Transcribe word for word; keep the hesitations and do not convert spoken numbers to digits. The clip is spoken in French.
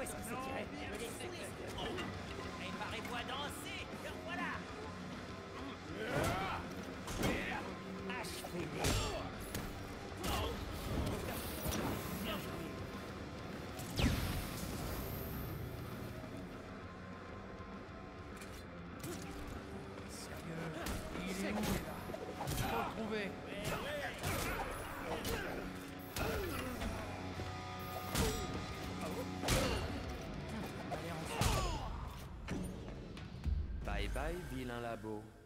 Où est-ce qu'il s'est tiré? Préparez-vous à danser. Voilà. Achevez-les. Bien joué. Sérieux, il est où, là? Faut le trouver. Bye bye, vilain labo.